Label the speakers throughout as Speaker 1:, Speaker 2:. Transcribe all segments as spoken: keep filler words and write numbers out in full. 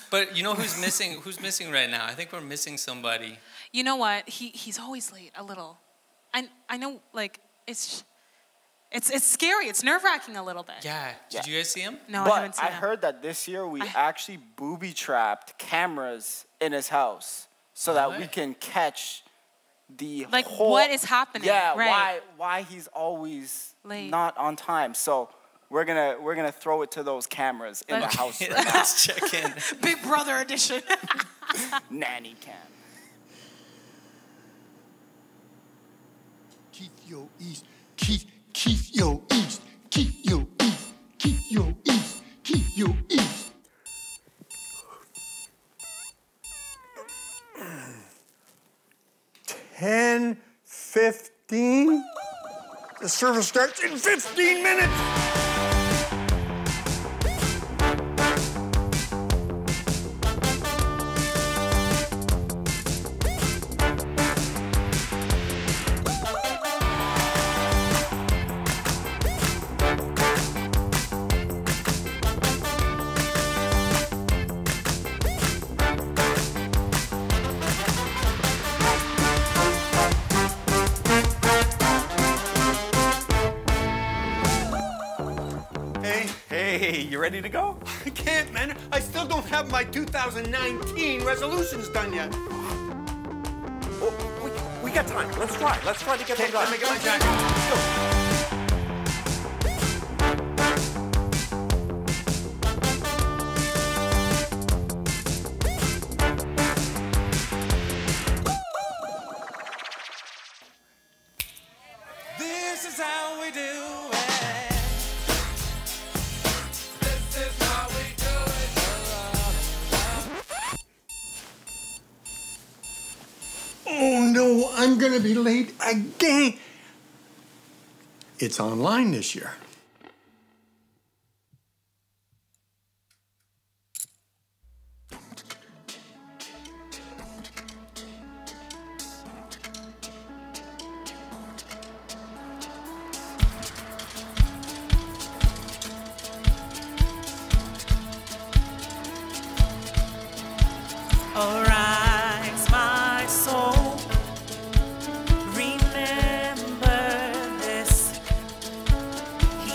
Speaker 1: But you know who's missing? Who's missing right now? I think we're missing somebody.
Speaker 2: You know what? He he's always late a little. I I know like it's it's it's scary. It's nerve wracking a little bit.
Speaker 1: Yeah. Did
Speaker 3: Yeah.
Speaker 1: you guys see him?
Speaker 2: No,
Speaker 3: but
Speaker 2: I haven't seen
Speaker 3: I
Speaker 2: him.
Speaker 3: heard that this year we
Speaker 2: I-
Speaker 3: actually booby trapped cameras in his house so that we
Speaker 1: What?
Speaker 3: can catch the
Speaker 2: Like,
Speaker 3: whole,
Speaker 2: what is happening,
Speaker 3: Yeah,
Speaker 2: right.
Speaker 3: why why he's always
Speaker 2: Late.
Speaker 3: not on time. So we're gonna we're gonna throw it to those cameras in
Speaker 2: Okay.
Speaker 3: the house right now.
Speaker 1: Let's check in.
Speaker 2: Big Brother edition.
Speaker 3: Nanny cam.
Speaker 4: Keep your east, keep, keep your east, keep your east, keep your east, keep your east. Ten fifteen. The service starts in fifteen minutes.
Speaker 5: Hey, hey, you ready to go? I can't, man. I still don't have my two thousand nineteen resolutions done yet.
Speaker 6: Oh, we, we got time. Let's try. Let's try to get them
Speaker 5: Okay,
Speaker 6: done.
Speaker 5: let me get my jacket. Go.
Speaker 1: This is how we do it.
Speaker 7: This is how we do it.
Speaker 4: Oh no, I'm gonna be late again. It's online this year.
Speaker 8: Arise, my soul. Remember this.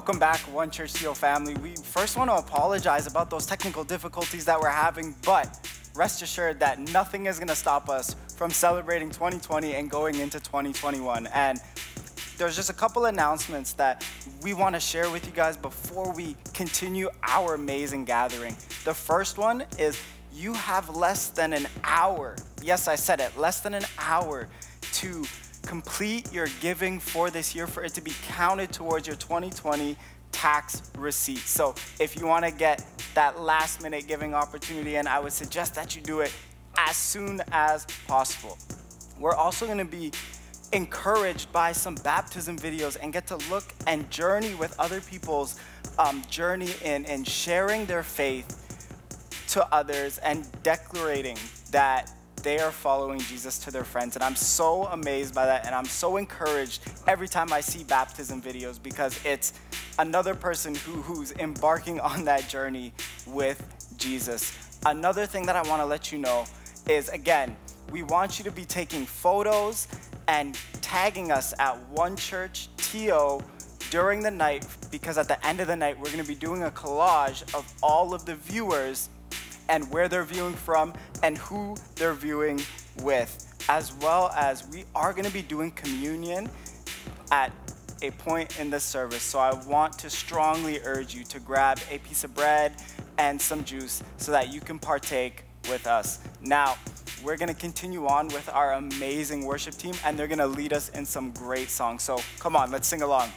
Speaker 3: Welcome back, One Church T O family. We first want to apologize about those technical difficulties that we're having, but rest assured that nothing is going to stop us from celebrating twenty twenty and going into twenty twenty-one. And there's just a couple announcements that we want to share with you guys before we continue our amazing gathering. The first one is you have less than an hour, yes, I said it, less than an hour to complete your giving for this year for it to be counted towards your twenty twenty tax receipt. So if you want to get that last minute giving opportunity, and I would suggest that you do it as soon as possible. We're also going to be encouraged by some baptism videos and get to look and journey with other people's um, journey in, in sharing their faith to others and declaring that they are following Jesus to their friends. And I'm so amazed by that, and I'm so encouraged every time I see baptism videos, because it's another person who, who's embarking on that journey with Jesus. Another thing that I want to let you know is, again, we want you to be taking photos and tagging us at One Church T O during the night, because at the end of the night, we're going to be doing a collage of all of the viewers and where they're viewing from and who they're viewing with, as well as we are going to be doing communion at a point in the service. So I want to strongly urge you to grab a piece of bread and some juice so that you can partake with us. Now, we're going to continue on with our amazing worship team, and they're going to lead us in some great songs. So come on, let's sing along.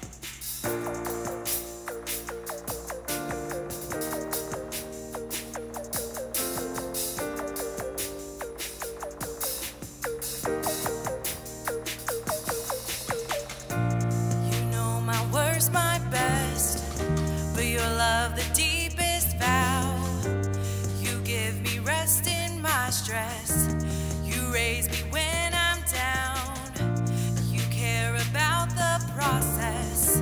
Speaker 8: You know my worst, my best, but your love the deepest vow. You give me rest in my stress. You raise me when I'm down. You care about the process.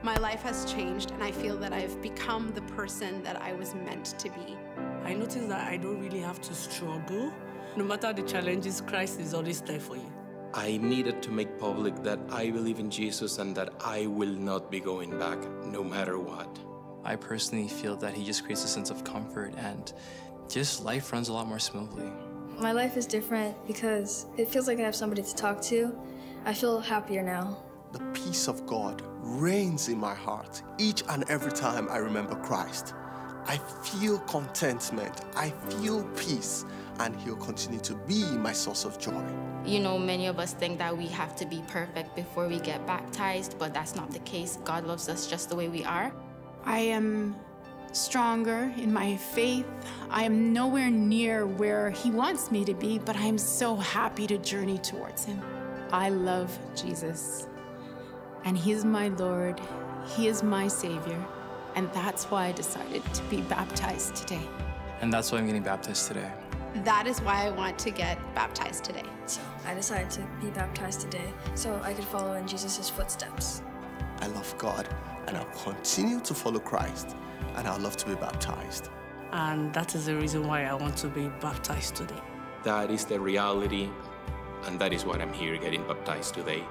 Speaker 9: my life has changed, and I feel that I've become the person that I was meant to be.
Speaker 10: I noticed that I don't really have to struggle. No matter the challenges, Christ is always there for you.
Speaker 11: I needed to make public that I believe in Jesus and that I will not be going back, no matter what.
Speaker 12: I personally feel that he just creates a sense of comfort and just life runs a lot more smoothly.
Speaker 13: My life is different because it feels like I have somebody to talk to. I feel happier now.
Speaker 14: The peace of God reigns in my heart each and every time I remember Christ. I feel contentment, I feel peace, and he'll continue to be my source of joy.
Speaker 15: You know, many of us think that we have to be perfect before we get baptized, but that's not the case. God loves us just the way we are.
Speaker 16: I am stronger in my faith. I am nowhere near where he wants me to be, but I am so happy to journey towards him. I love Jesus, and he is my Lord. He is my Savior, and that's why I decided to be baptized today.
Speaker 12: And that's why I'm getting baptized today.
Speaker 9: That is why I want to get baptized today.
Speaker 13: So I decided to be baptized today so I could follow in Jesus' footsteps.
Speaker 14: I love God, and I'll continue to follow Christ, and I'd love to be baptized.
Speaker 10: And that is the reason why I want to be baptized today.
Speaker 11: That is the reality, and that is why I'm here getting baptized today.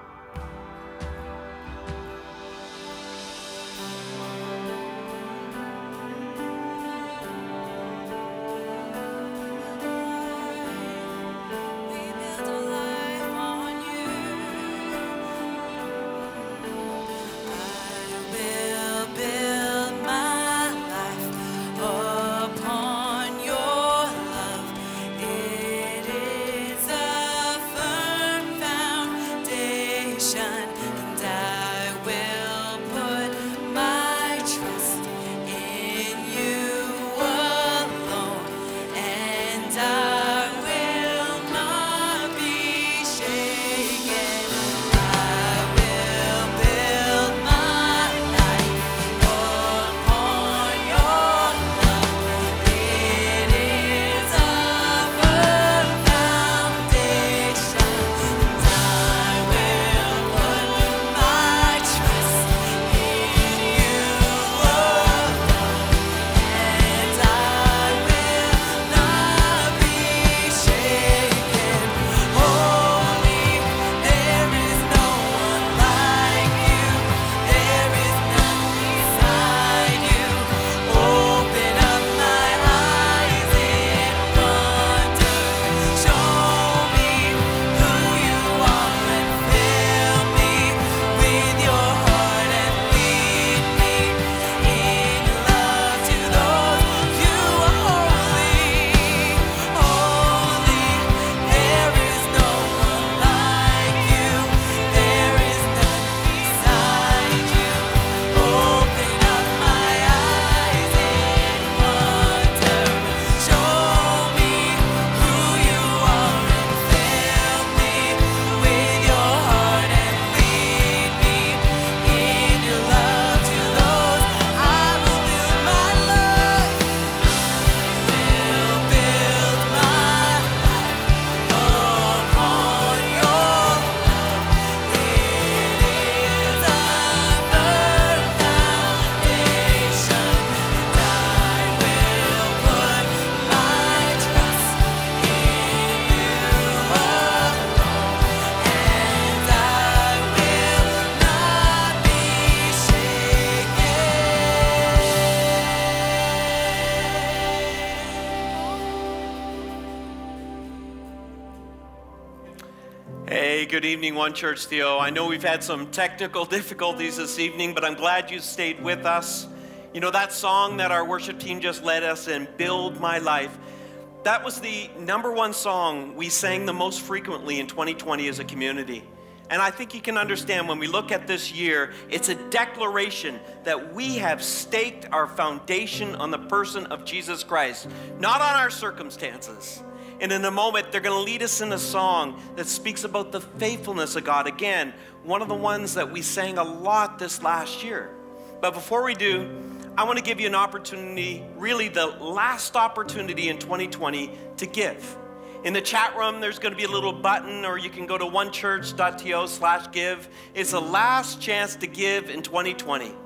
Speaker 5: Hey, good evening, One Church Theo. I know we've had some technical difficulties this evening, but I'm glad you stayed with us. You know, that song that our worship team just led us in, Build My Life, that was the number one song we sang the most frequently in twenty twenty as a community. And I think you can understand when we look at this year, it's a declaration that we have staked our foundation on the person of Jesus Christ, not on our circumstances. And in a moment, they're going to lead us in a song that speaks about the faithfulness of God. Again, one of the ones that we sang a lot this last year. But before we do, I want to give you an opportunity, really the last opportunity in twenty twenty to give. In the chat room, there's going to be a little button, or you can go to onechurch.to slash give. It's the last chance to give in twenty twenty.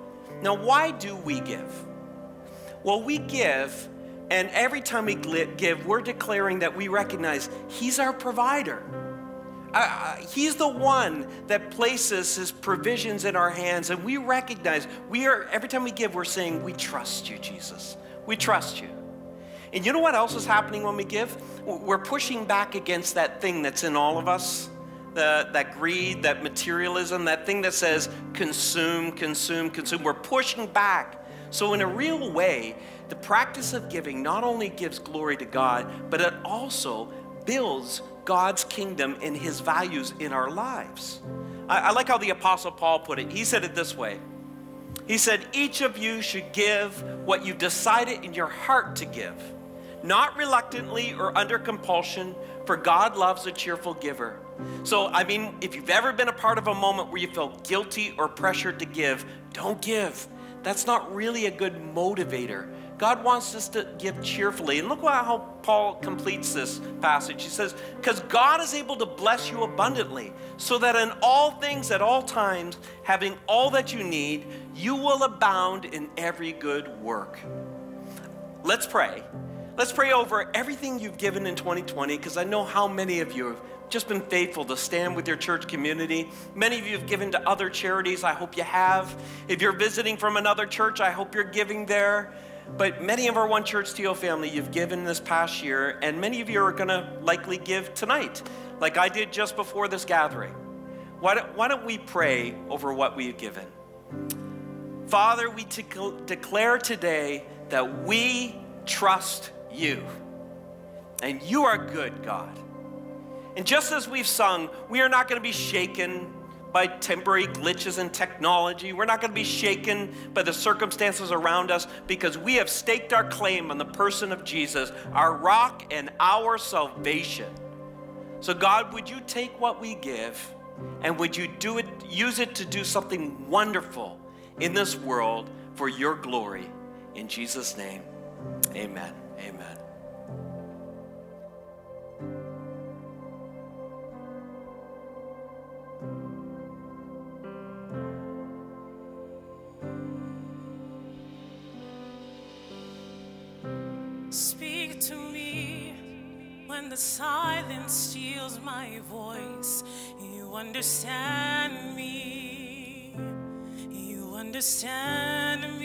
Speaker 5: Now, why do we give? Well, we give, and every time we give, we're declaring that we recognize He's our provider. Uh, he's the one that places His provisions in our hands, and we recognize, we are, every time we give, we're saying, we trust you, Jesus. We trust you. And you know what else is happening when we give? We're pushing back against that thing that's in all of us, the, that greed, that materialism, that thing that says consume, consume, consume. We're pushing back. So in a real way, the practice of giving not only gives glory to God, but it also builds God's kingdom and His values in our lives. I, I like how the Apostle Paul put it. He said it this way. He said, each of you should give what you've decided in your heart to give, not reluctantly or under compulsion, for God loves a cheerful giver. So, I mean, if you've ever been a part of a moment where you felt guilty or pressured to give, don't give. That's not really a good motivator. God wants us to give cheerfully. And look how Paul completes this passage. He says, because God is able to bless you abundantly, so that in all things at all times, having all that you need, you will abound in every good work. Let's pray. Let's pray over everything you've given in twenty twenty, because I know how many of you have just been faithful to stand with your church community. Many of you have given to other charities. I hope you have. If you're visiting from another church, I hope you're giving there. But many of our One Church T O family, you've given this past year, and many of you are going to likely give tonight, like I did just before this gathering. Why don't, why don't we pray over what we've given? Father, we declare today that we trust you, and you are good, God. And just as we've sung, we are not going to be shaken by temporary glitches in technology. We're not going to be shaken by the circumstances around us, because we have staked our claim on the person of Jesus, our rock and our salvation. So God, would you take what we give, and would you do it, use it to do something wonderful in this world for your glory. In Jesus' name, amen. Amen.
Speaker 17: Speak to me when the silence steals my voice. You understand me. You understand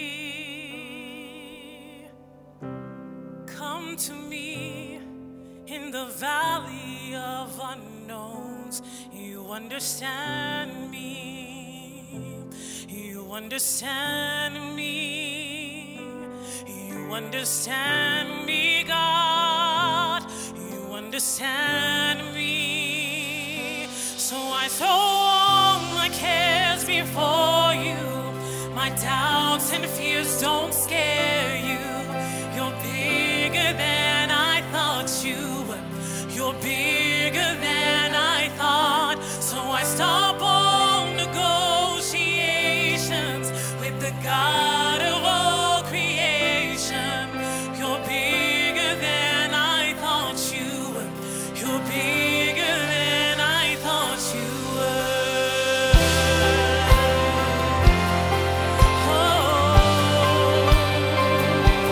Speaker 17: me. Come to me in the valley of unknowns. You understand me. You understand me. You understand me, God. You understand me. So I throw all my cares before you. My doubts and fears don't scare you. You're bigger than I thought you were. You're bigger than I thought. So I stop all negotiations with the God of all creation. You're bigger than I thought you were. You're bigger than I thought you were. Oh.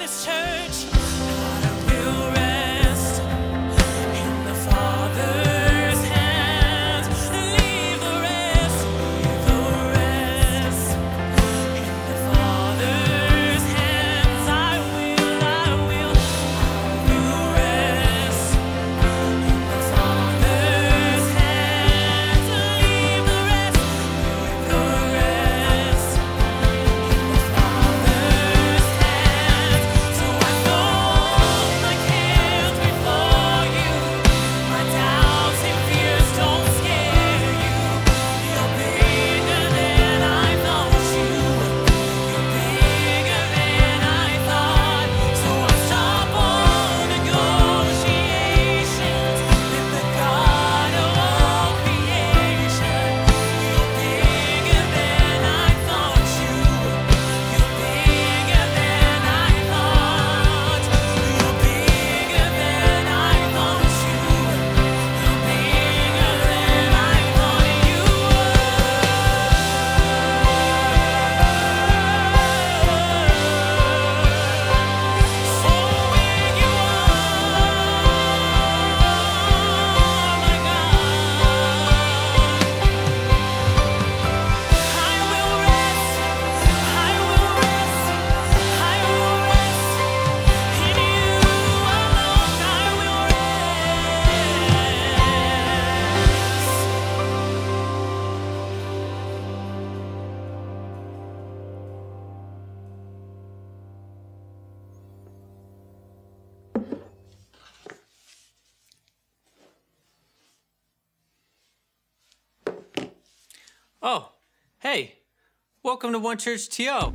Speaker 17: this church. I will rest in the Father's hands. Leave the rest, leave the rest in the Father's hands. I will, I will, I will rest in the Father's hands. Leave the rest, leave the rest in the Father's hands. So I throw my cares before you. My doubts and fears don't scare you. You're bigger than I thought you were. You're bigger than I thought. So I stop all negotiations with the God of all creation. You're bigger than I thought you were. You're bigger than I thought. You're bigger than I thought you were. You're bigger than I thought you were. So big you are, my God. I will rest, I will rest, I will rest in you alone. I will
Speaker 18: Oh, hey, welcome to One Church T O.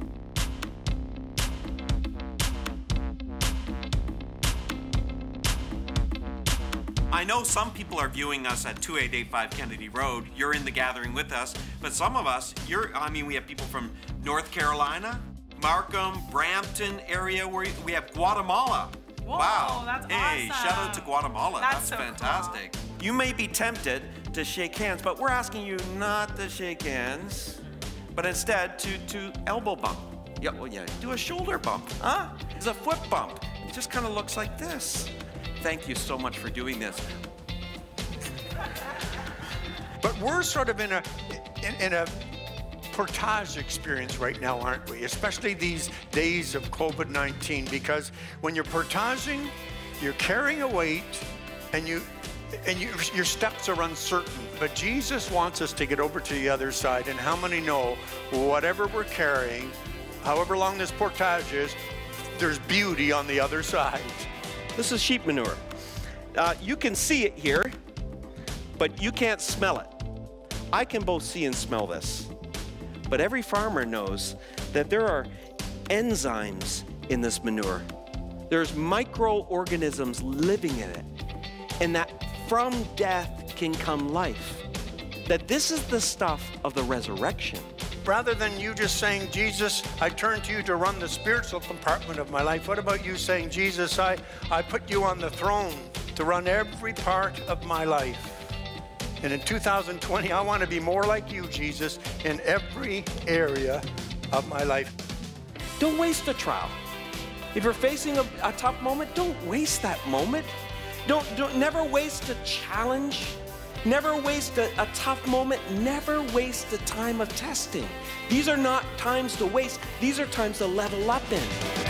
Speaker 5: I know some people are viewing us at two eight eight five Kennedy Road. You're in the gathering with us, but some of us, you're, I mean, we have people from North Carolina, Markham, Brampton area, where we have Guatemala.
Speaker 2: Whoa,
Speaker 5: wow.
Speaker 2: that's
Speaker 5: hey,
Speaker 2: awesome.
Speaker 5: shout out to Guatemala.
Speaker 2: That's
Speaker 5: That's,
Speaker 2: so
Speaker 5: fantastic. You may be tempted to shake hands, but we're asking you not to shake hands, but instead to, to elbow bump. Yeah, well, yeah, do a shoulder bump, huh? It's a foot bump. It just kind of looks like this. Thank you so much for doing this.
Speaker 4: But we're sort of in a in, in a portage experience right now, aren't we? Especially these days of COVID nineteen, because when you're portaging, you're carrying a weight, and you and you, your steps are uncertain. But Jesus wants us to get over to the other side. And how many know whatever we're carrying, however long this portage is, there's beauty on the other side.
Speaker 5: This is sheep manure. Uh, you can see it here, but you can't smell it. I can both see and smell this. But every farmer knows that there are enzymes in this manure. There's microorganisms living in it, and that from death can come life. That this is the stuff of the resurrection.
Speaker 4: Rather than you just saying, Jesus, I turn to you to run the spiritual compartment of my life, what about you saying, Jesus, I, I put you on the throne to run every part of my life. And in two thousand twenty, I want to be more like you, Jesus, in every area of my life.
Speaker 5: Don't waste a trial. If you're facing a, a tough moment, don't waste that moment. Don't, don't never waste a challenge. Never waste a, a tough moment. Never waste a time of testing. These are not times to waste. These are times to level up in.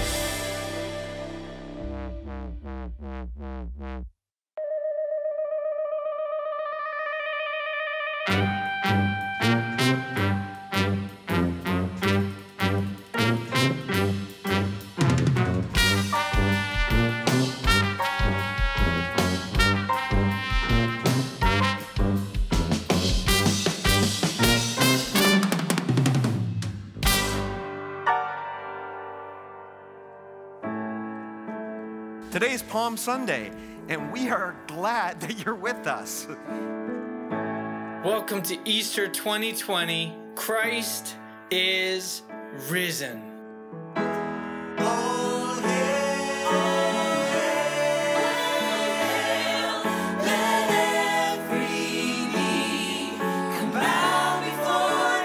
Speaker 5: Today's Palm Sunday, and we are glad that you're with us.
Speaker 18: Welcome to Easter twenty twenty. Christ is risen.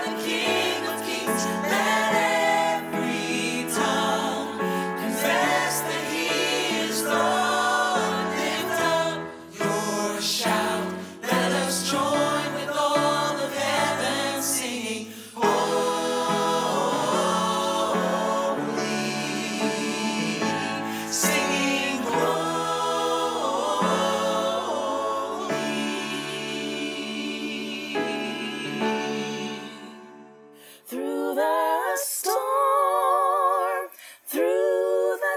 Speaker 17: Confess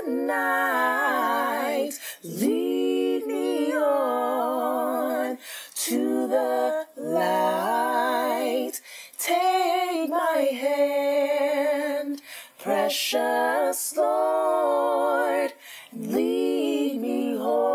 Speaker 19: night. Lead me on to the light. Take my hand, precious Lord, and lead me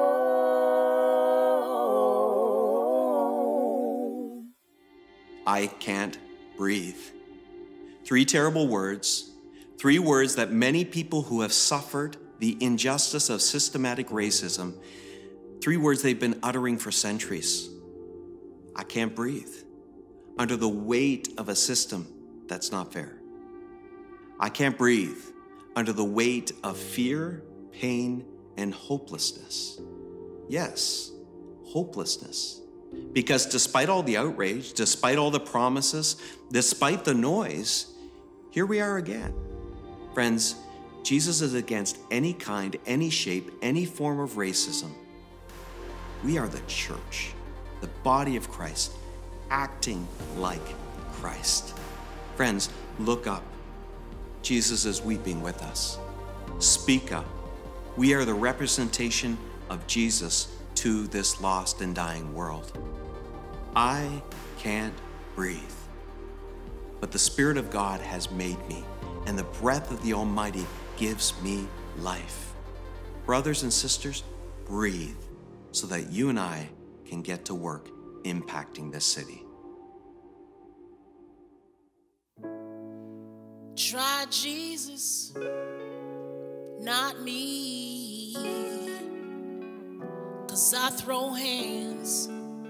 Speaker 19: home.
Speaker 6: I can't breathe. Three terrible words, three words that many people who have suffered the injustice of systematic racism, three words they've been uttering for centuries. I can't breathe under the weight of a system that's not fair. I can't breathe under the weight of fear, pain, and hopelessness. Yes, hopelessness. Because despite all the outrage, despite all the promises, despite the noise, here we are again. Friends, Jesus is against any kind, any shape, any form of racism. We are the church, the body of Christ, acting like Christ. Friends, look up. Jesus is weeping with us. Speak up. We are the representation of Jesus to this lost and dying world. I can't breathe, but the Spirit of God has made me, and the breath of the Almighty gives me life. Brothers and sisters, breathe so that you and I can get to work impacting this city.
Speaker 19: Try Jesus, not me, 'cause I throw hands.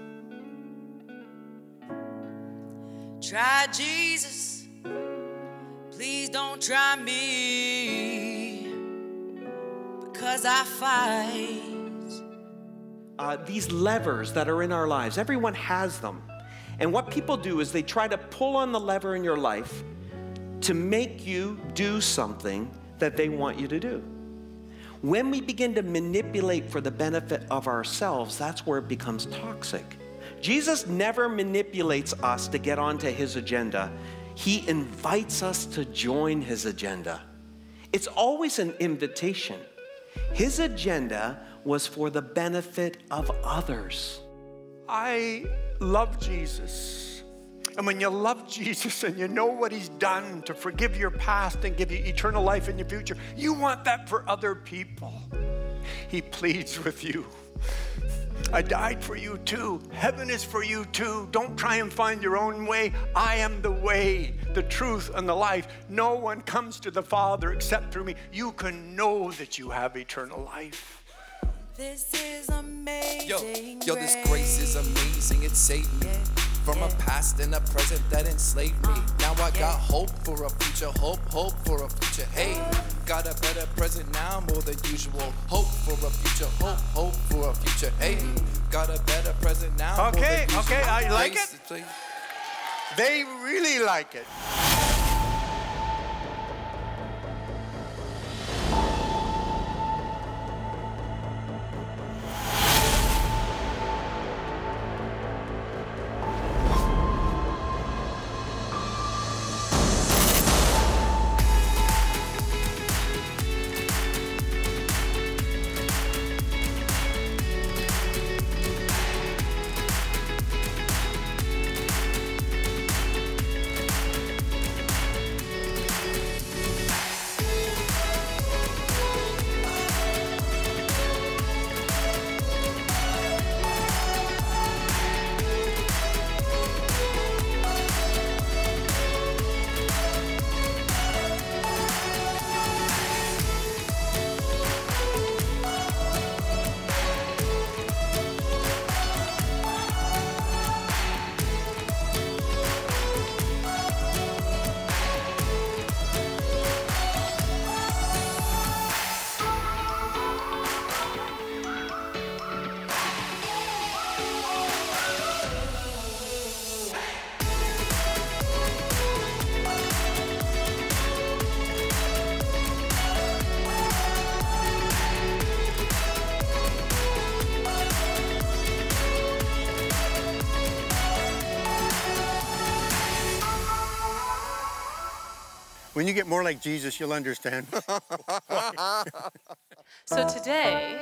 Speaker 8: Try Jesus, please don't try me, because I fight.
Speaker 6: Uh, these levers that are in our lives, everyone has them. And what people do is they try to pull on the lever in your life to make you do something that they want you to do. When we begin to manipulate for the benefit of ourselves, that's where it becomes toxic. Jesus never manipulates us to get onto his agenda. He invites us to join his agenda. It's always an invitation. His agenda was for the benefit of others.
Speaker 4: I love Jesus. And when you love Jesus and you know what he's done to forgive your past and give you eternal life in your future, you want that for other people. He pleads with you. I died for you too. Heaven is for you too. Don't try and find your own way. I am the way, the truth, and the life. No one comes to the Father except through me. You can know that you have eternal life.
Speaker 8: This is amazing.
Speaker 1: Yo, yo, this grace is amazing. It saved me from a past and a present that enslaved me. Now I got hope for a future, hope, hope for a future. Hey, got a better present now more than usual. Hope for a future, hope, hope for a future. Hey, got a better present now
Speaker 4: Okay,
Speaker 1: more than usual.
Speaker 4: okay, I like it.
Speaker 1: Basically.
Speaker 4: They really like it. When you get more like Jesus, you'll understand.
Speaker 2: So today,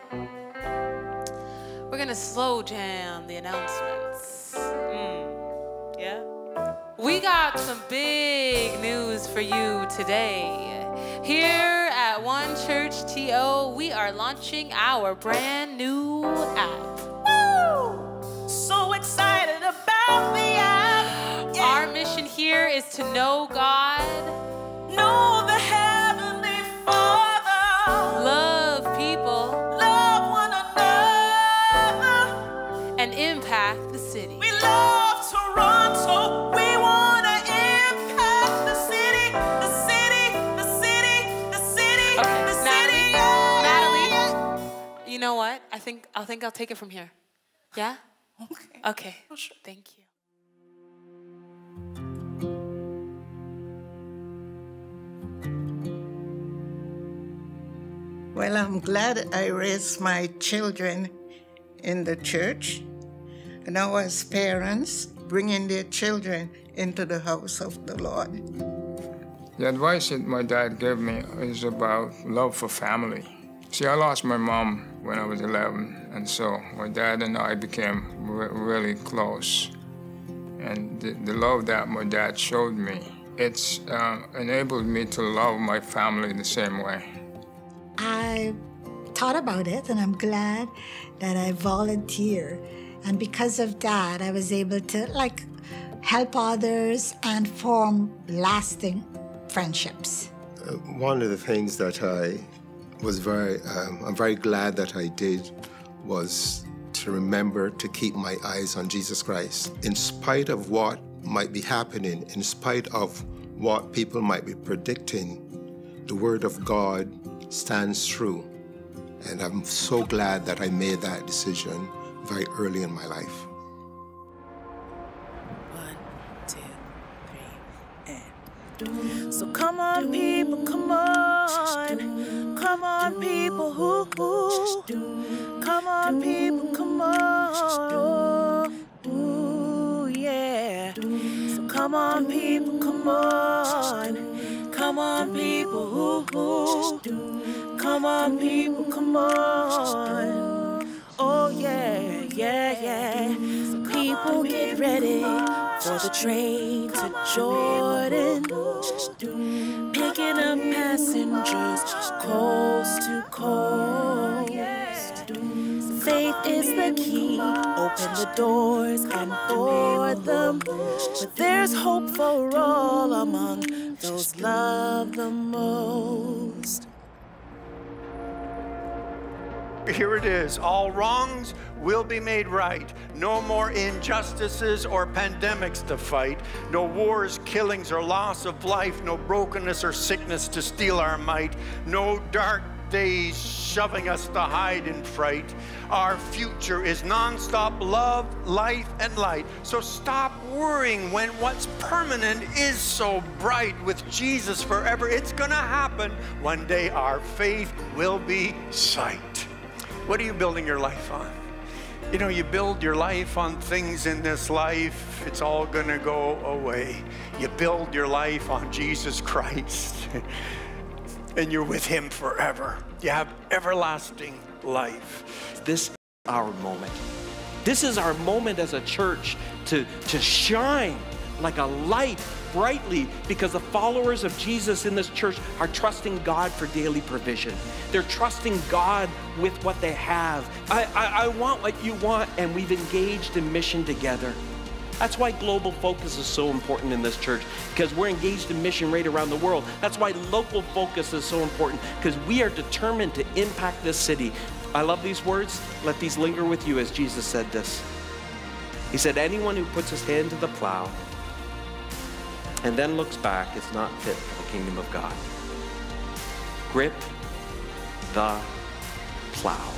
Speaker 2: we're gonna slow jam the announcements. Mm, yeah? We got some big news for you today. Here at One Church T O, we are launching our brand new app.
Speaker 19: Woo! So excited about the app. Yeah.
Speaker 2: Our mission here is to know God,
Speaker 19: know the Heavenly Father,
Speaker 2: love people,
Speaker 19: love one another,
Speaker 2: and impact the city.
Speaker 19: We love Toronto. We want to impact the city, the city, the city, the city,
Speaker 2: Okay,
Speaker 19: the
Speaker 2: Natalie,
Speaker 19: city. Yeah.
Speaker 2: Natalie, you know what? I think I think I'll take it from here. Yeah?
Speaker 19: Okay.
Speaker 2: Okay.
Speaker 19: Oh, sure.
Speaker 2: Thank you.
Speaker 20: Well, I'm glad I raised my children in the church. And now as parents, bringing their children into the house of the Lord.
Speaker 21: The advice that my dad gave me is about love for family. See, I lost my mom when I was eleven, and so my dad and I became re really close. And the, the love that my dad showed me, it's uh, enabled me to love my family the same way.
Speaker 22: I thought about it, and I'm glad that I volunteered. And because of that, I was able to like help others and form lasting friendships.
Speaker 23: Uh, one of the things that I was very, um, I'm very glad that I did was to remember to keep my eyes on Jesus Christ. In spite of what might be happening, in spite of what people might be predicting, the Word of God stands true. And I'm so glad that I made that decision very early in my life.
Speaker 19: One, two, three, and so come on, people, come on, come on, people, ooh, ooh. Come on, people, come on, ooh, yeah. So come on, people, come on, come on, people, ooh, ooh. Come on, people, come on. Oh yeah, yeah, yeah. So people get ready for the train to Jordan, picking up passengers coast to coast. Faith is the key, open the doors and board them. But there's hope for all among those loved the most.
Speaker 4: Here it is. All wrongs will be made right. No more injustices or pandemics to fight. No wars, killings, or loss of life. No brokenness or sickness to steal our might. No dark days shoving us to hide in fright. Our future is nonstop love, life, and light. So stop worrying when what's permanent is so bright. With Jesus forever, it's gonna happen. One day our faith will be sight. What are you building your life on? You know, you build your life on things in this life, it's all gonna go away. You build your life on Jesus Christ, and you're with Him forever. You have everlasting life.
Speaker 5: This is our moment. This is our moment as a church to, to shine like a light brightly, because the followers of Jesus in this church are trusting God for daily provision. They're trusting God with what they have. I, I, I want what you want, and we've engaged in mission together. That's why global focus is so important in this church, because we're engaged in mission right around the world. That's why local focus is so important, because we are determined to impact this city. I love these words. Let these linger with you as Jesus said this. He said, anyone who puts his hand to the plow and then looks back is not fit for the kingdom of God. Grip the plow.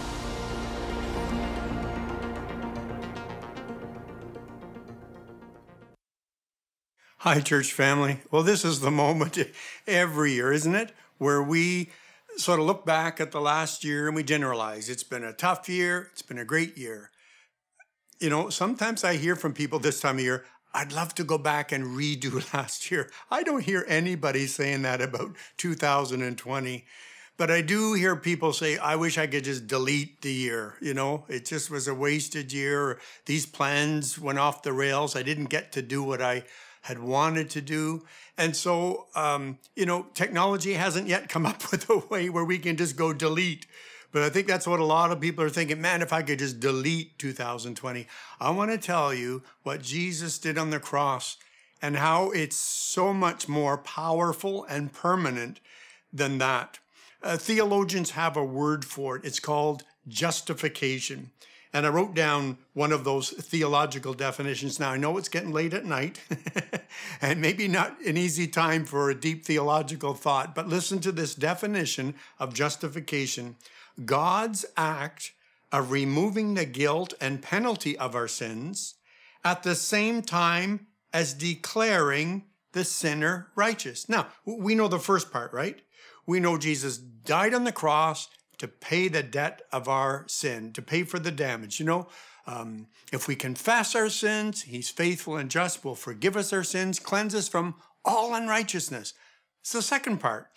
Speaker 4: Hi, church family. Well, this is the moment every year, isn't it? Where we sort of look back at the last year and we generalize. It's been a tough year. It's been a great year. You know, sometimes I hear from people this time of year, I'd love to go back and redo last year. I don't hear anybody saying that about two thousand twenty. But I do hear people say, I wish I could just delete the year. You know, it just was a wasted year. These plans went off the rails. I didn't get to do what I had wanted to do. And so, um, you know, technology hasn't yet come up with a way where we can just go delete. But I think that's what a lot of people are thinking, man, if I could just delete two thousand twenty. I want to tell you what Jesus did on the cross and how it's so much more powerful and permanent than that. Uh, theologians have a word for it. It's called justification. And I wrote down one of those theological definitions. Now, I know it's getting late at night and maybe not an easy time for a deep theological thought, but listen to this definition of justification. God's act of removing the guilt and penalty of our sins at the same time as declaring the sinner righteous. Now, we know the first part, right? We know Jesus died on the cross to pay the debt of our sin, to pay for the damage. You know, um, if we confess our sins, he's faithful and just, will forgive us our sins, cleanse us from all unrighteousness. It's the second part.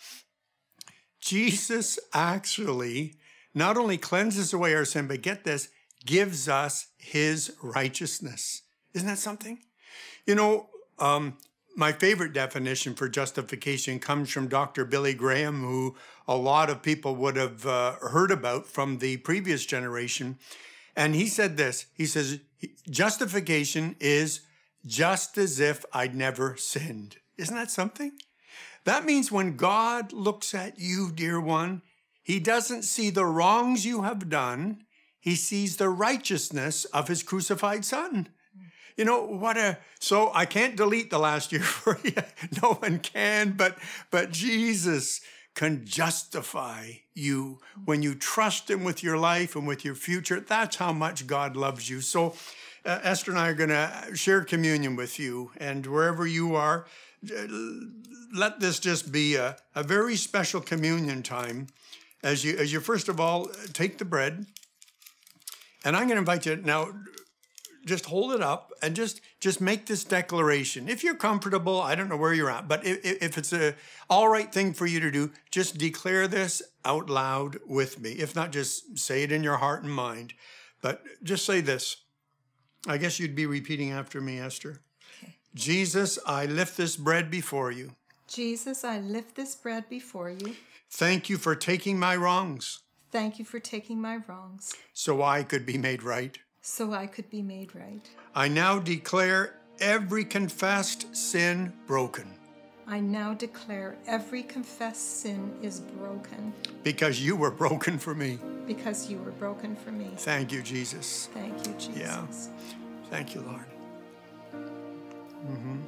Speaker 4: Jesus actually not only cleanses away our sin, but get this, gives us his righteousness. Isn't that something? You know, um, my favorite definition for justification comes from Doctor Billy Graham, who a lot of people would have uh, heard about from the previous generation. And he said this, he says, justification is just as if I'd never sinned. Isn't that something? That means when God looks at you, dear one, he doesn't see the wrongs you have done. He sees the righteousness of his crucified son. You know, what a, so I can't delete the last year for you. No one can, but, but Jesus can justify you when you trust him with your life and with your future. That's how much God loves you. So uh, Esther and I are going to share communion with you, and wherever you are, let this just be a, a very special communion time as you, as you first of all take the bread. And I'm going to invite you now, just hold it up and just, just make this declaration. If you're comfortable, I don't know where you're at, but if, if it's a all right thing for you to do, just declare this out loud with me. If not, just say it in your heart and mind. But just say this. I guess you'd be repeating after me, Esther. Okay. Jesus, I lift this bread before you.
Speaker 3: Jesus, I lift this bread before you.
Speaker 4: Thank you for taking my wrongs.
Speaker 3: Thank you for taking my wrongs.
Speaker 4: So I could be made right.
Speaker 3: So I could be made right.
Speaker 4: I now declare every confessed sin broken.
Speaker 3: I now declare every confessed sin is broken.
Speaker 4: Because you were broken for me.
Speaker 3: Because you were broken for me.
Speaker 4: Thank you, Jesus.
Speaker 3: Thank you, Jesus.
Speaker 4: Yeah. Thank you, Lord. Mm-hmm.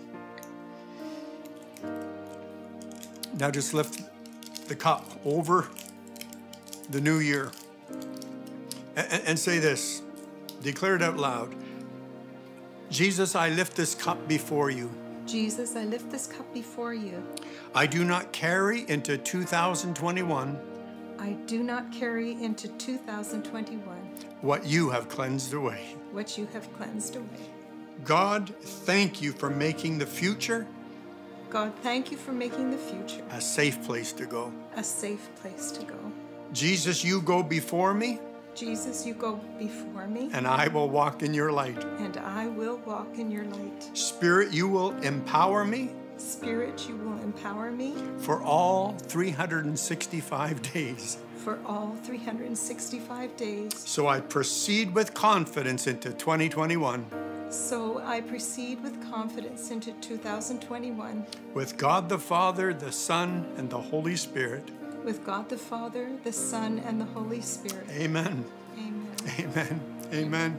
Speaker 4: Now just lift the cup over the new year and, and say this. Declare it out loud. Jesus, I lift this cup before you.
Speaker 3: Jesus, I lift this cup before you.
Speaker 4: I do not carry into two thousand twenty-one.
Speaker 3: I do not carry into two thousand twenty-one.
Speaker 4: What you have cleansed away.
Speaker 3: What you have cleansed away.
Speaker 4: God, thank you for making the future.
Speaker 3: God, thank you for making the future
Speaker 4: a safe place to go.
Speaker 3: A safe place to go.
Speaker 4: Jesus, you go before me.
Speaker 3: Jesus, you go before me.
Speaker 4: And I will walk in your light.
Speaker 3: And I will walk in your light.
Speaker 4: Spirit, you will empower me.
Speaker 3: Spirit, you will empower me.
Speaker 4: For all three hundred sixty-five days.
Speaker 3: For all three hundred sixty-five days.
Speaker 4: So I proceed with confidence into twenty twenty-one.
Speaker 3: So I proceed with confidence into two thousand twenty-one.
Speaker 4: With God the Father, the Son, and the Holy Spirit.
Speaker 3: With God the Father, the Son, and the Holy Spirit.
Speaker 4: Amen.
Speaker 3: Amen.
Speaker 4: Amen. Amen.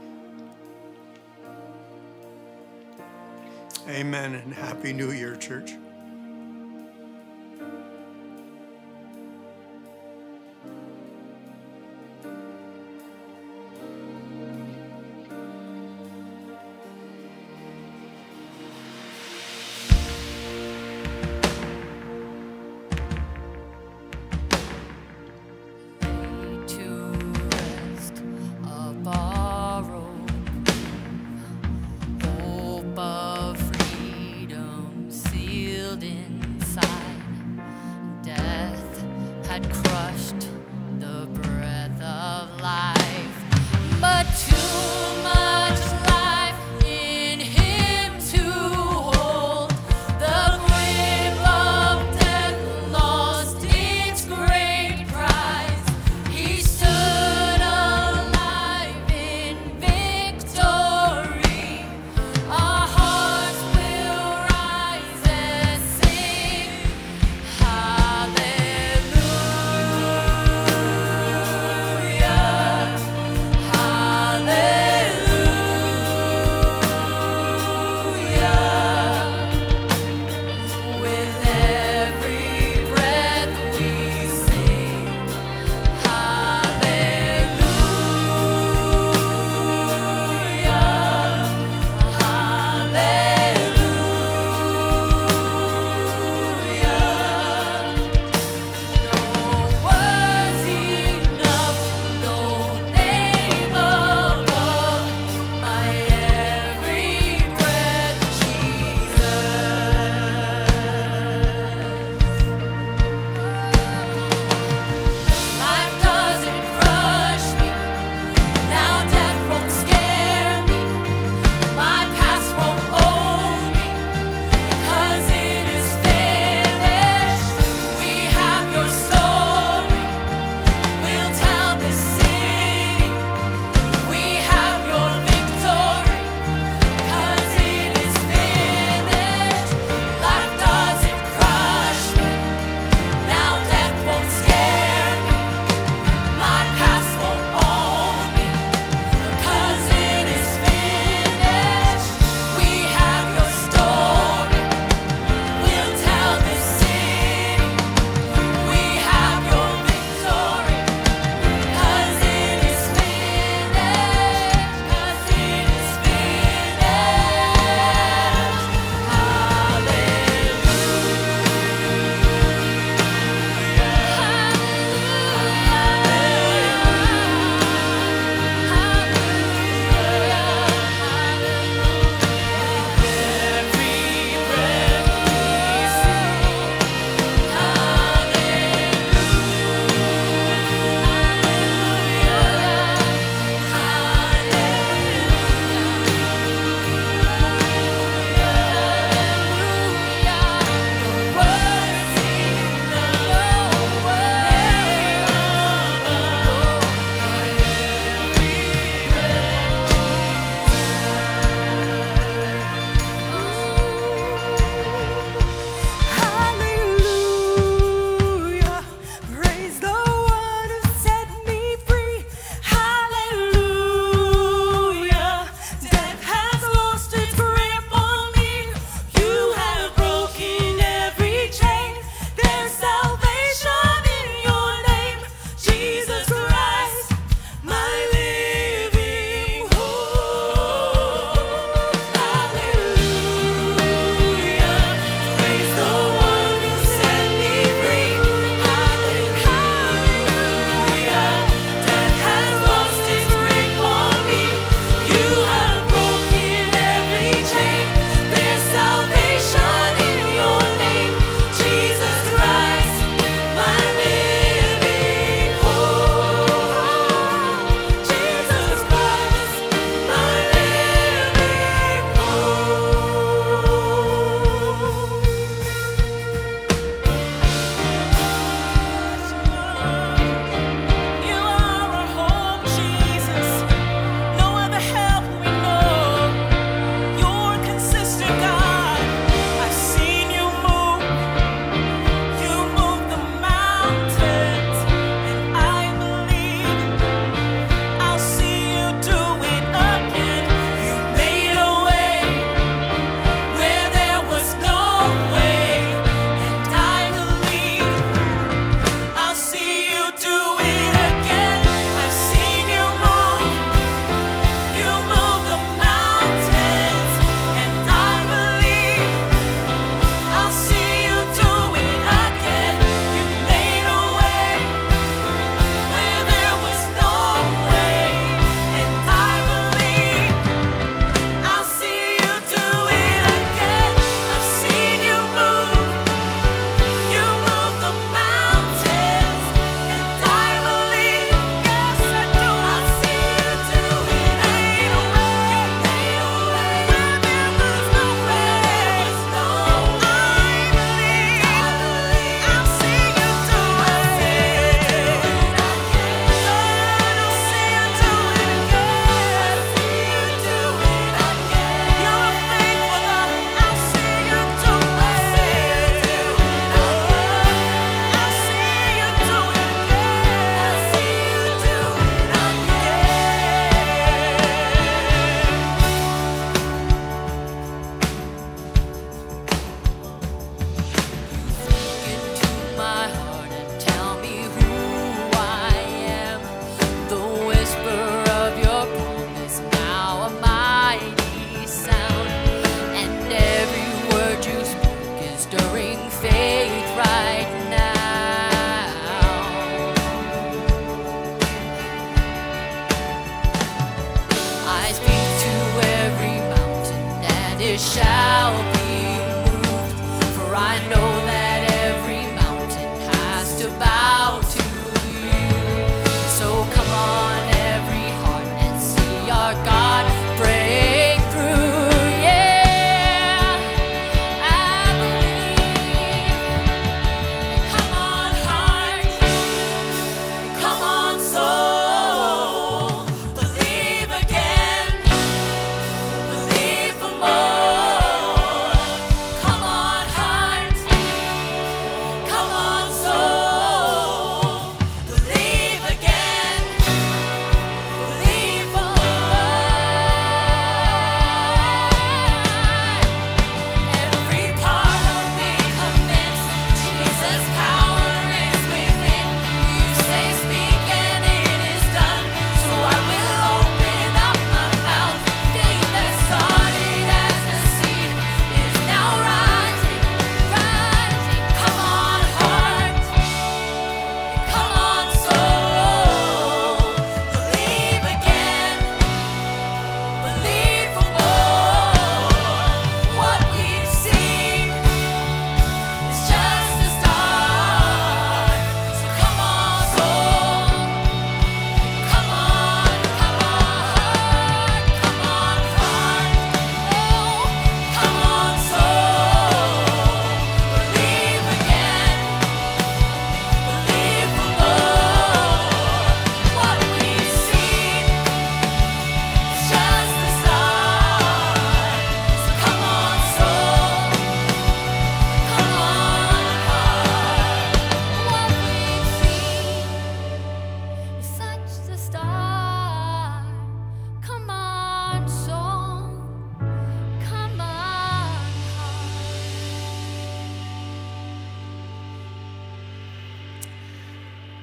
Speaker 4: Amen. And Happy New Year, church.
Speaker 8: Borrowed, hope
Speaker 7: had crushed the breath of life, but too much life in him to hold. The grip of death lost its great prize. He stood alive in victory. Our hearts will rise and sing hallelujah.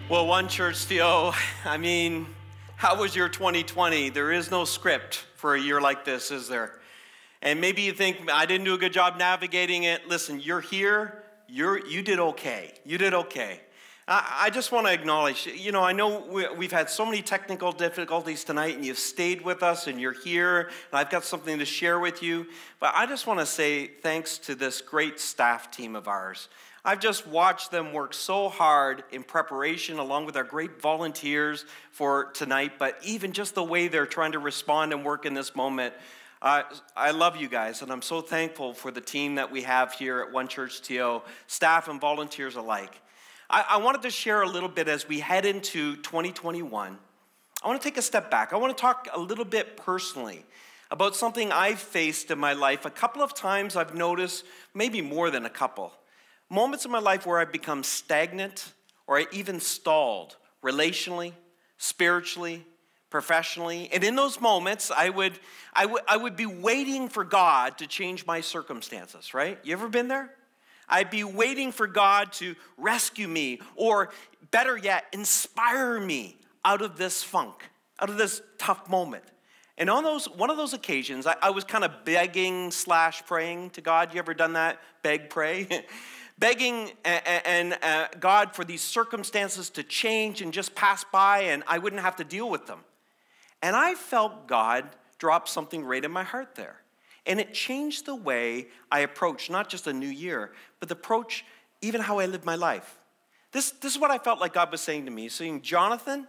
Speaker 5: Well, One Church, Theo, I mean, how was your twenty twenty? There is no script for a year like this, is there? And maybe you think, I didn't do a good job navigating it. Listen, you're here. You're, you did okay. You did okay. I, I just want to acknowledge, you know, I know we, we've had so many technical difficulties tonight, and you've stayed with us, and you're here, and I've got something to share with you. But I just want to say thanks to this great staff team of ours. I've just watched them work so hard in preparation along with our great volunteers for tonight, but even just the way they're trying to respond and work in this moment. Uh, I love you guys, and I'm so thankful for the team that we have here at One Church T O, staff and volunteers alike. I, I wanted to share a little bit as we head into twenty twenty-one. I want to take a step back. I want to talk a little bit personally about something I've faced in my life. A couple of times I've noticed, maybe more than a couple, moments in my life where I've become stagnant or even stalled relationally, spiritually, professionally. And in those moments, I would, I would, I would be waiting for God to change my circumstances, right? You ever been there? I'd be waiting for God to rescue me, or better yet, inspire me out of this funk, out of this tough moment. And on those, one of those occasions, I, I was kind of begging slash praying to God. You ever done that? Beg, pray? Begging and, and uh, God for these circumstances to change and just pass by, and I wouldn't have to deal with them. And I felt God drop something right in my heart there. And it changed the way I approach not just a new year, but the approach even how I live my life. This, this is what I felt like God was saying to me, saying, Jonathan,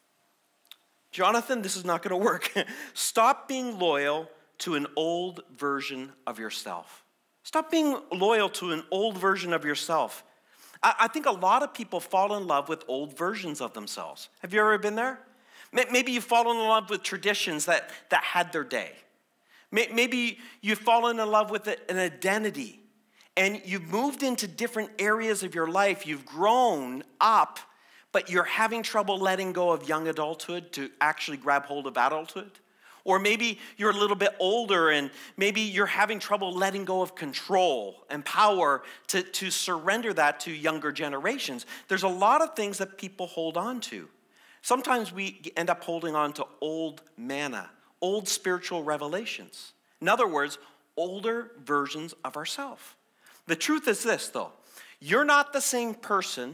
Speaker 5: Jonathan, this is not going to work. Stop being loyal to an old version of yourself. Stop being loyal to an old version of yourself. I, I think a lot of people fall in love with old versions of themselves. Have you ever been there? Maybe you've fallen in love with traditions that, that had their day. Maybe you've fallen in love with an identity, and you've moved into different areas of your life. You've grown up, but you're having trouble letting go of young adulthood to actually grab hold of adulthood. Or maybe you're a little bit older, and maybe you're having trouble letting go of control and power to, to surrender that to younger generations. There's a lot of things that people hold on to. Sometimes we end up holding on to old manna, old spiritual revelations. In other words, older versions of ourselves. The truth is this, though. You're not the same person,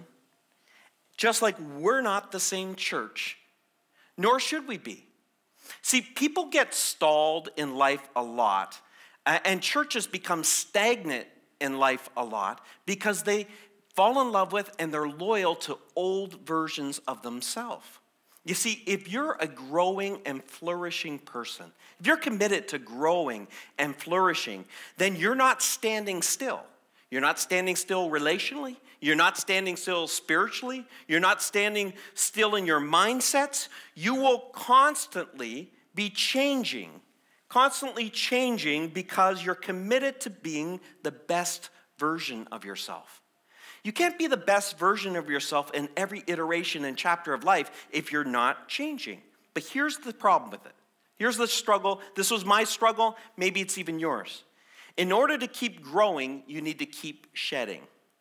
Speaker 5: just like we're not the same church, nor should we be. See, people get stalled in life a lot, and churches become stagnant in life a lot because they fall in love with and they're loyal to old versions of themselves. You see, if you're a growing and flourishing person, if you're committed to growing and flourishing, then you're not standing still. You're not standing still relationally. You're not standing still spiritually. You're not standing still in your mindsets. You will constantly be changing, constantly changing because you're committed to being the best version of yourself. You can't be the best version of yourself in every iteration and chapter of life if you're not changing. But here's the problem with it. Here's the struggle. This was my struggle. Maybe it's even yours. In order to keep growing, you need to keep shedding.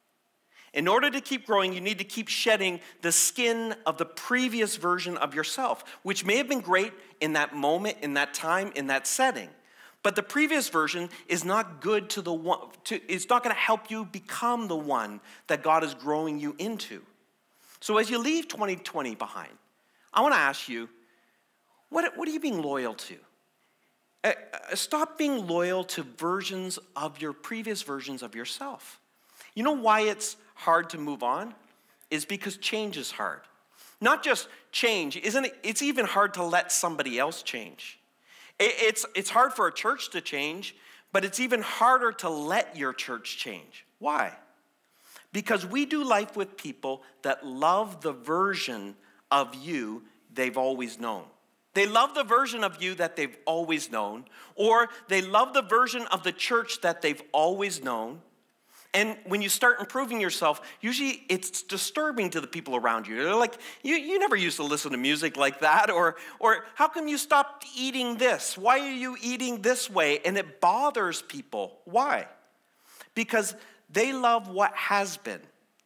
Speaker 5: In order to keep growing, you need to keep shedding the skin of the previous version of yourself, which may have been great in that moment, in that time, in that setting. But the previous version is not good to the one, to, it's not going to help you become the one that God is growing you into. So as you leave twenty twenty behind, I want to ask you, what, what are you being loyal to? Uh, uh, stop being loyal to versions of your previous versions of yourself. You know why it's hard to move on? Is because change is hard. Not just change, isn't it? It's even hard to let somebody else change. It's, it's hard for a church to change, but it's even harder to let your church change. Why? Because we do life with people that love the version of you they've always known. They love the version of you that they've always known, or they love the version of the church that they've always known. And when you start improving yourself, usually it's disturbing to the people around you. They're like, you, you never used to listen to music like that. Or, or how come you stopped eating this? Why are you eating this way? And it bothers people. Why? Because they love what has been.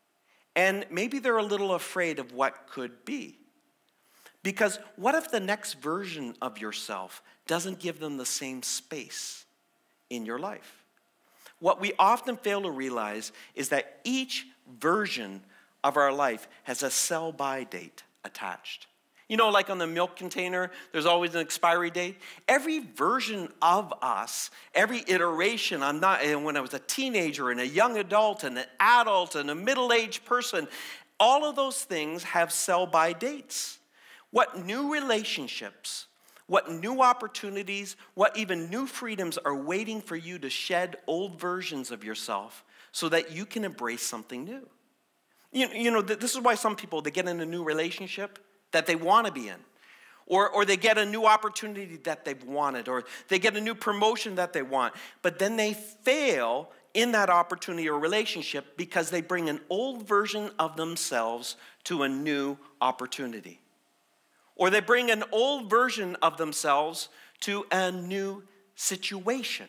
Speaker 5: And maybe they're a little afraid of what could be. Because what if the next version of yourself doesn't give them the same space in your life? What we often fail to realize is that each version of our life has a sell-by date attached. You know, like on the milk container, there's always an expiry date. Every version of us, every iteration, I'm not, and when I was a teenager and a young adult and an adult and a middle-aged person, all of those things have sell-by dates. What new relationships, what new opportunities, what even new freedoms are waiting for you to shed old versions of yourself so that you can embrace something new. You, you know, this is why some people, they get in a new relationship that they want to be in. Or, or they get a new opportunity that they've wanted. Or they get a new promotion that they want. But then they fail in that opportunity or relationship because they bring an old version of themselves to a new opportunity. Or they bring an old version of themselves to a new situation.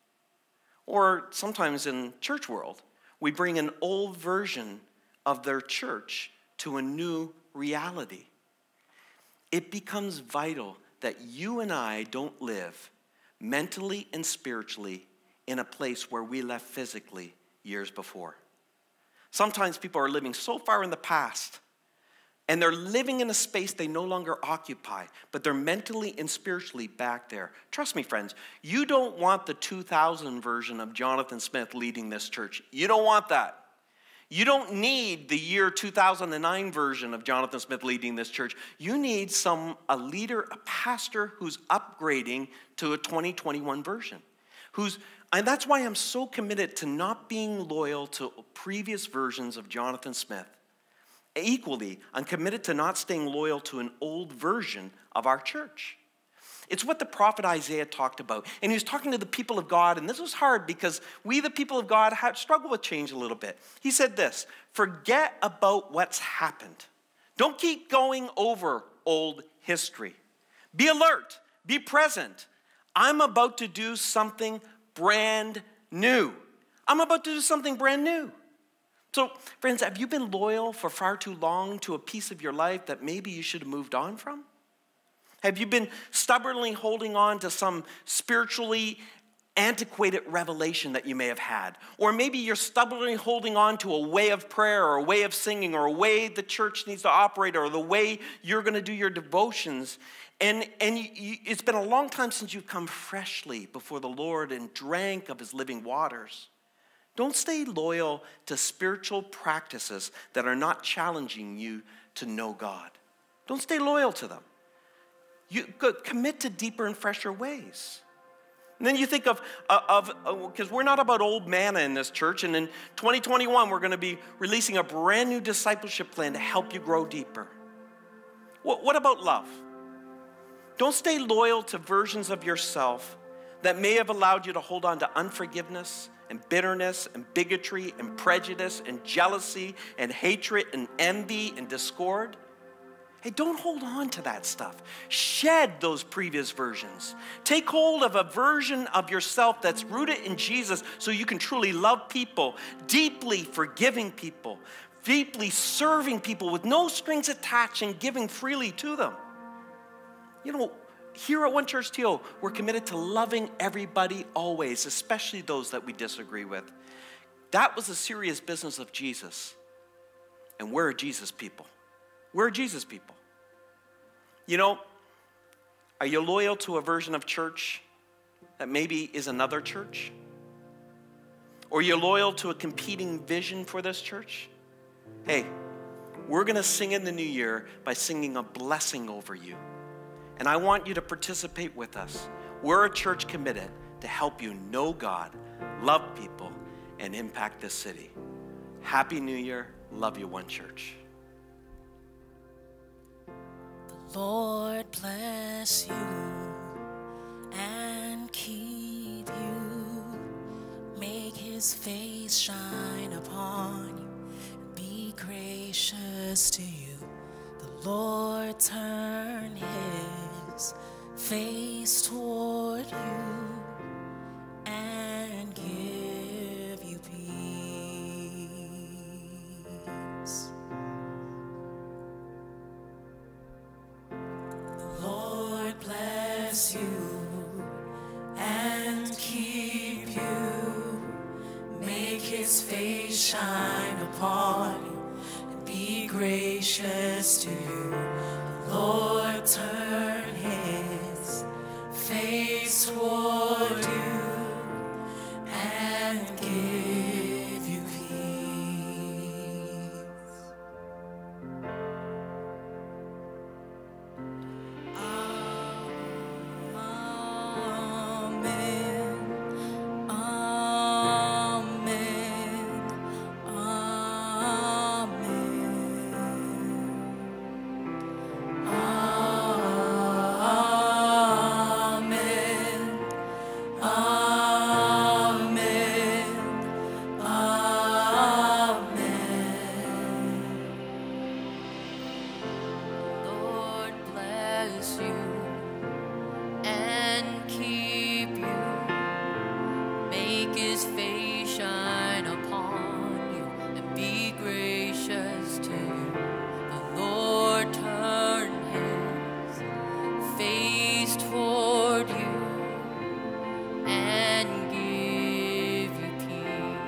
Speaker 5: Or sometimes in church world, we bring an old version of their church to a new reality. It becomes vital that you and I don't live mentally and spiritually in a place where we left physically years before. Sometimes people are living so far in the past and they're living in a space they no longer occupy, but they're mentally and spiritually back there. Trust me, friends, you don't want the two thousand version of Jonathan Smith leading this church. You don't want that. You don't need the year two thousand nine version of Jonathan Smith leading this church. You need some a leader, a pastor who's upgrading to a twenty twenty-one version. Who's, and that's why I'm so committed to not being loyal to previous versions of Jonathan Smith. Equally, I'm committed to not staying loyal to an old version of our church. It's what the prophet Isaiah talked about. And he was talking to the people of God, and this was hard because we, the people of God, had struggled with change a little bit. He said this, forget about what's happened. Don't keep going over old history. Be alert. Be present. I'm about to do something brand new. I'm about to do something brand new. So, friends, have you been loyal for far too long to a piece of your life that maybe you should have moved on from? Have you been stubbornly holding on to some spiritually antiquated revelation that you may have had? Or maybe you're stubbornly holding on to a way of prayer or a way of singing or a way the church needs to operate or the way you're going to do your devotions. And, and you, you, it's been a long time since you've come freshly before the Lord and drank of his living waters. Don't stay loyal to spiritual practices that are not challenging you to know God. Don't stay loyal to them. You commit to deeper and fresher ways. And then you think of, of because we're not about old manna in this church, and in twenty twenty-one, we're going to be releasing a brand new discipleship plan to help you grow deeper. What, what about love? Don't stay loyal to versions of yourself that may have allowed you to hold on to unforgiveness and bitterness and bigotry and prejudice and jealousy and hatred and envy and discord. Hey, don't hold on to that stuff. Shed those previous versions. Take hold of a version of yourself that's rooted in Jesus so you can truly love people, deeply forgiving people, deeply serving people with no strings attached and giving freely to them. You know, here at One Church T O, we're committed to loving everybody always, especially those that we disagree with. That was the serious business of Jesus. And we're a Jesus people. We're Jesus people. You know, are you loyal to a version of church that maybe is another church? Or are you loyal to a competing vision for this church? Hey, we're going to sing in the new year by singing a blessing over you. And I want you to participate with us. We're a church committed to help you know God, love people, and impact this city. Happy New Year. Love you, One Church.
Speaker 17: Lord bless you and keep you. Make his face shine upon you. Be gracious to you. The Lord turn his face toward you and give you peace.
Speaker 8: bless you and keep you. Make his face shine upon you and be gracious to you. The Lord turn his face toward you and give you peace. Amen. Amen. Amen. Amen. Amen. Lord bless you and keep you. Make his face shine upon you and be gracious to you. The Lord turn his face toward you and give you peace.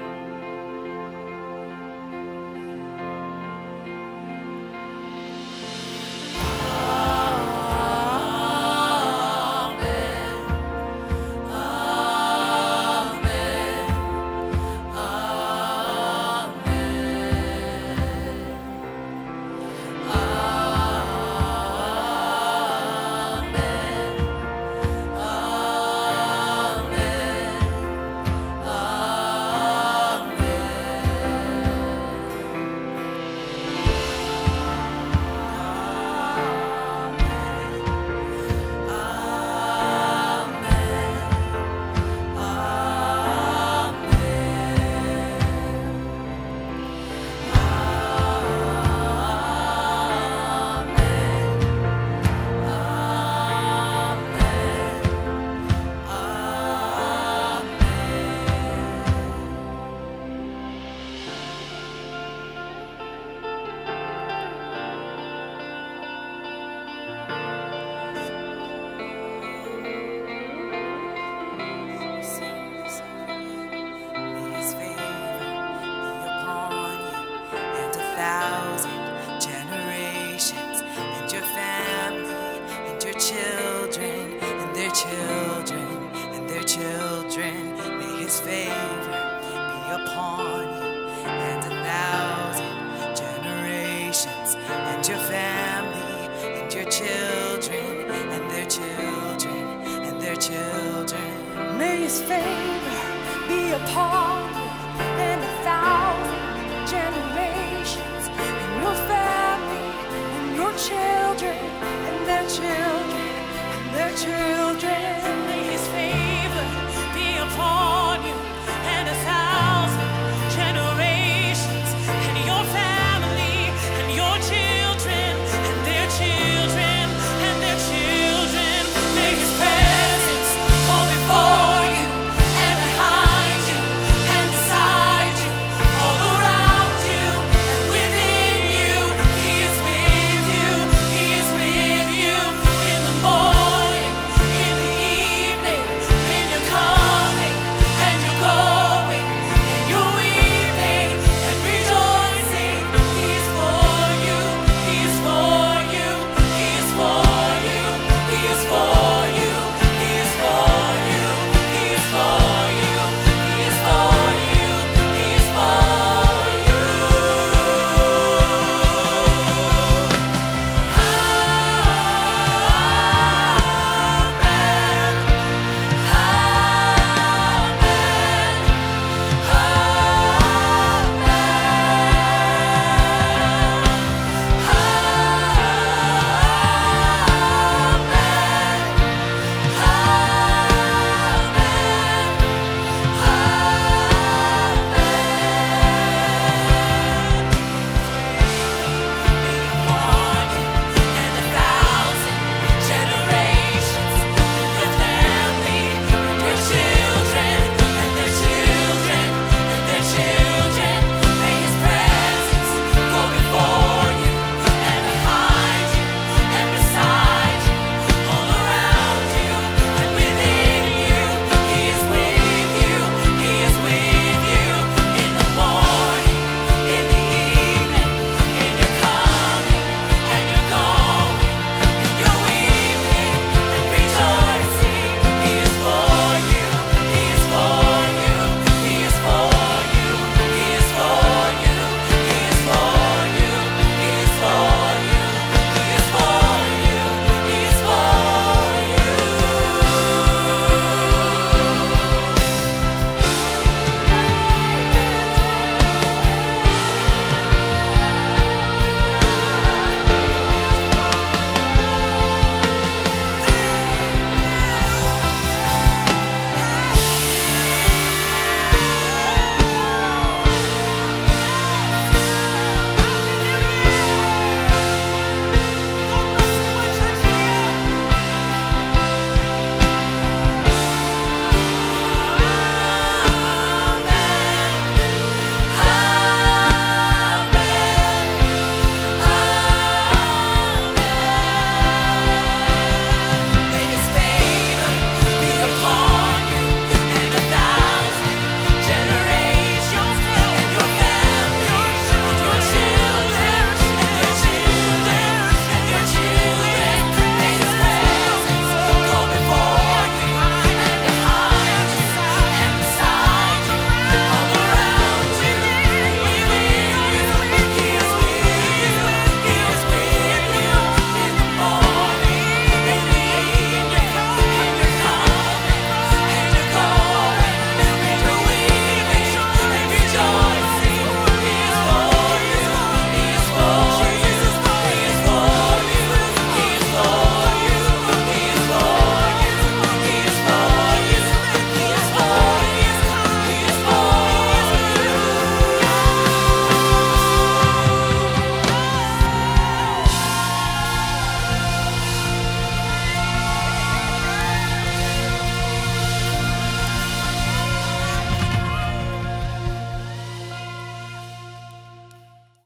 Speaker 8: His favor be upon you and a thousand generations, and your family, and your children, and their children, and their children. May his favor be upon you and a thousand generations, and your family, and your children, and their children, and their children.
Speaker 7: May his favor be upon you and a thousand generations, and your family, and your children, and their children, and their children.